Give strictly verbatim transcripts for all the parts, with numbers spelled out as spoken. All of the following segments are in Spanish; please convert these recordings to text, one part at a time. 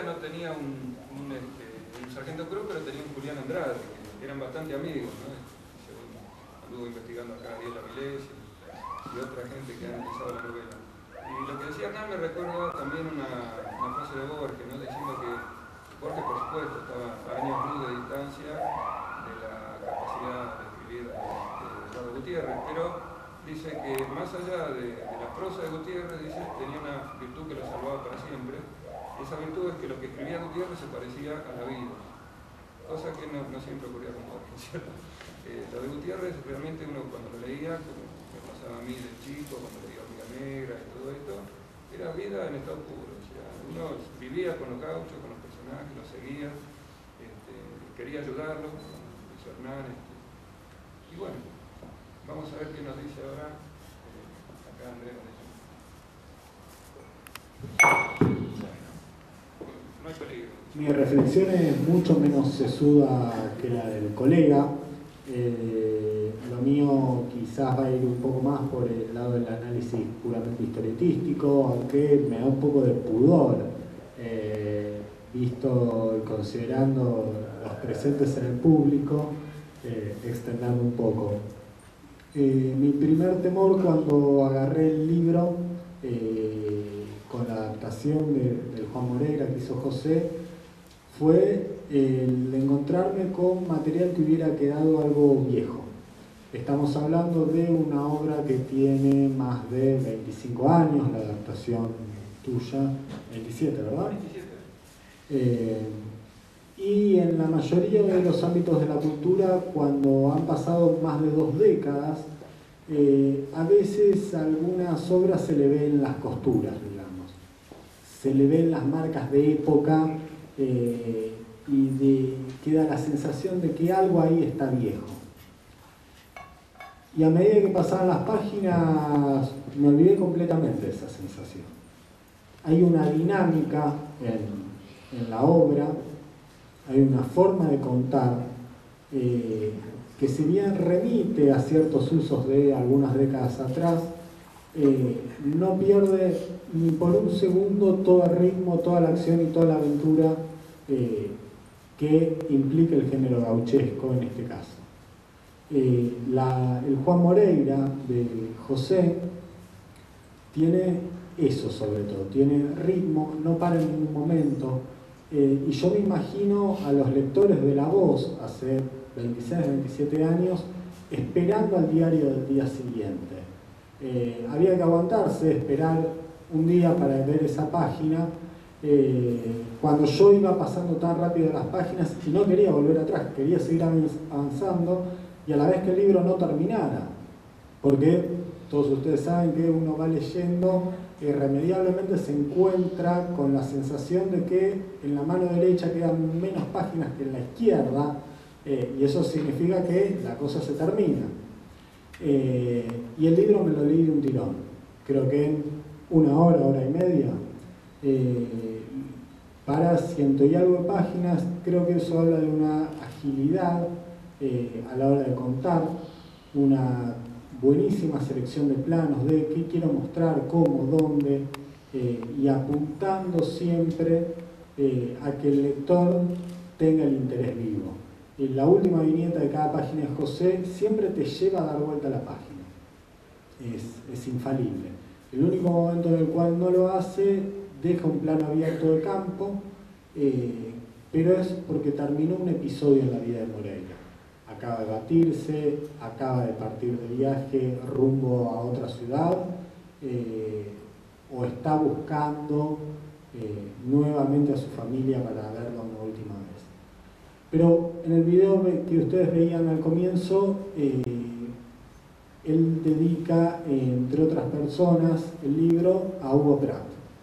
no tenía un, un, este, un sargento Cruz, pero tenía un Julián Andrade, que eran bastante amigos, ¿no? Según anduvo investigando acá Ariel Avilés y, y otra gente que ha analizado la novela. Y lo que decía Hernán me recuerda también una, una frase de Borges, ¿no? Diciendo que Borges, por supuesto, estaba a años luz de distancia de la capacidad de escribir de, de Eduardo Gutiérrez, pero dice que más allá de, de la prosa de Gutiérrez, dice, tenía una virtud que lo salvaba para siempre. Esa virtud es que lo que escribía Gutiérrez se parecía a la vida, cosa que no, no siempre ocurría con Borges, ¿cierto? Eh, lo de Gutiérrez realmente uno cuando lo leía, como me pasaba a mí de chico, cuando leía Hormiga Negra y todo esto, era vida en estado puro. O sea, uno vivía con los gauchos, con los personajes, los seguía, este, quería ayudarlos, como hizo Hernán. Este, y bueno, vamos a ver qué nos dice ahora eh, acá Andrés. No hay peligro. Mi reflexión es mucho menos sesuda que la del colega. Eh, lo mío quizás va a ir un poco más por el lado del análisis puramente historietístico, aunque me da un poco de pudor, eh, visto y considerando los presentes en el público, eh, extendando un poco. Eh, mi primer temor cuando agarré el libro eh, con la adaptación de, del Juan Moreira que hizo José fue el encontrarme con material que hubiera quedado algo viejo. Estamos hablando de una obra que tiene más de veinticinco años, la adaptación tuya, veintisiete, ¿verdad? veintisiete. Eh, y en la mayoría de los ámbitos de la cultura, cuando han pasado más de dos décadas, eh, a veces a algunas obras se le ven las costuras, digamos. Se le ven las marcas de época eh, y de, queda la sensación de que algo ahí está viejo. Y a medida que pasaban las páginas, me olvidé completamente de esa sensación. Hay una dinámica en, en la obra, hay una forma de contar eh, que si bien remite a ciertos usos de algunas décadas atrás, eh, no pierde ni por un segundo todo el ritmo, toda la acción y toda la aventura eh, que implica el género gauchesco en este caso. Eh, la, el Juan Moreira de José tiene eso sobre todo, tiene ritmo, no para en ningún momento, eh, y yo me imagino a los lectores de La Voz hace veintiséis, veintisiete años esperando al diario del día siguiente. Eh, había que aguantarse, esperar un día para ver esa página, eh, cuando yo iba pasando tan rápido las páginas y no quería volver atrás, quería seguir avanzando y a la vez que el libro no terminara, porque todos ustedes saben que uno va leyendo, irremediablemente se encuentra con la sensación de que en la mano derecha quedan menos páginas que en la izquierda, eh, y eso significa que la cosa se termina. Eh, y el libro me lo leí de un tirón, creo que en una hora, hora y media, eh, para ciento y algo de páginas. Creo que eso habla de una agilidad eh, a la hora de contar, una buenísima selección de planos, de qué quiero mostrar, cómo, dónde, eh, y apuntando siempre eh, a que el lector tenga el interés vivo. Y la última viñeta de cada página de José siempre te lleva a dar vuelta a la página. Es, es infalible. El único momento en el cual no lo hace, deja un plano abierto de campo, eh, pero es porque terminó un episodio en la vida de Moreira. Acaba de batirse, acaba de partir de viaje rumbo a otra ciudad, eh, o está buscando eh, nuevamente a su familia para verla una última vez. Pero en el video que ustedes veían al comienzo, eh, él dedica, entre otras personas, el libro a Hugo Pratt.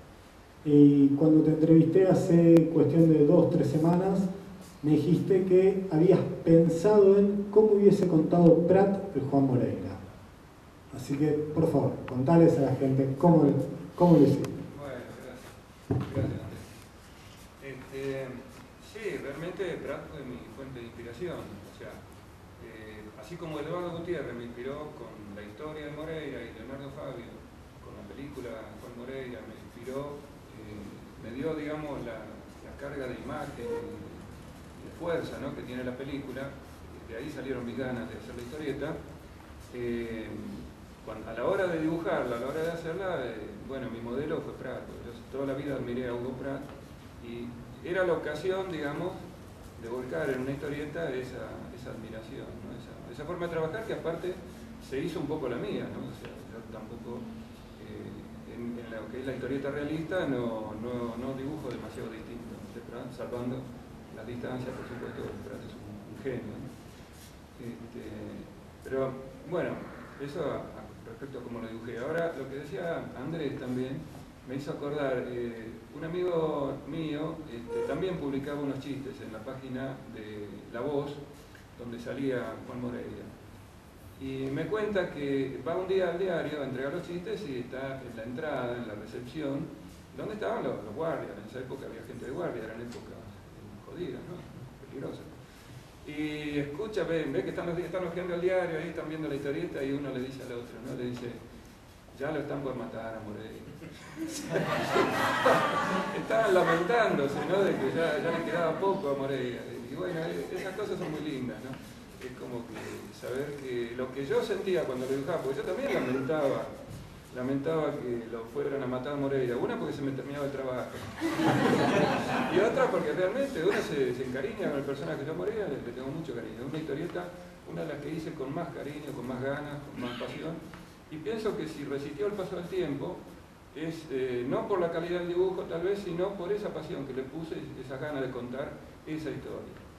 Y cuando te entrevisté hace cuestión de dos, tres semanas, me dijiste que habías pensado en cómo hubiese contado Pratt el Juan Moreira. Así que, por favor, contales a la gente cómo, cómo lo hiciste. Bueno, gracias. Gracias, Andrés. Este, sí, realmente Pratt fue mi fuente de inspiración. O sea, eh, así como Eduardo Gutiérrez me inspiró con la historia de Moreira y Leonardo Fabio, con la película Juan Moreira me inspiró, eh, me dio, digamos, la, la la carga de imagen y de fuerza, ¿no?, que tiene la película. De ahí salieron mis ganas de hacer la historieta. Eh, cuando, a la hora de dibujarla, a la hora de hacerla, eh, bueno, mi modelo fue Pratt. Yo toda la vida admiré a Hugo Pratt y era la ocasión, digamos, de volcar en una historieta esa, esa admiración, ¿no?, esa, esa forma de trabajar que aparte se hizo un poco la mía, ¿no? O sea, yo tampoco, eh, en, en lo que es la historieta realista, no, no, no dibujo demasiado distinto de Pratt, salvando las distancias, por supuesto, Pratt es un, un genio, ¿no? Este, pero bueno, eso a, a, respecto a cómo lo dibujé. Ahora, lo que decía Andrés también me hizo acordar, eh, un amigo mío este, también publicaba unos chistes en la página de La Voz, donde salía Juan Moreira. Y me cuenta que va un día al diario a entregar los chistes y está en la entrada, en la recepción, donde estaban los, los guardias. En esa época había gente de guardia, eran épocas jodidas, ¿no?, peligrosas. Y escucha, ve, ve que están los, están los viendo el diario, ahí están viendo la historieta y uno le dice al otro, ¿no?, le dice, ya lo están por matar a Moreira. Estaban lamentándose, ¿no?, de que ya, ya le quedaba poco a Moreira. Y bueno, esas cosas son muy lindas, ¿no? Es como que saber que lo que yo sentía cuando lo dibujaba, porque yo también lamentaba, lamentaba que lo fueran a matar a Moreira. Una porque se me terminaba el trabajo. Y otra porque realmente uno se, se encariña con el personaje. Yo a Moreira le, le tengo mucho cariño. Es una historieta, una de las que hice con más cariño, con más ganas, con más pasión. Y pienso que si resistió el paso del tiempo, es eh, no por la calidad del dibujo tal vez, sino por esa pasión que le puse, esas ganas de contar esa historia.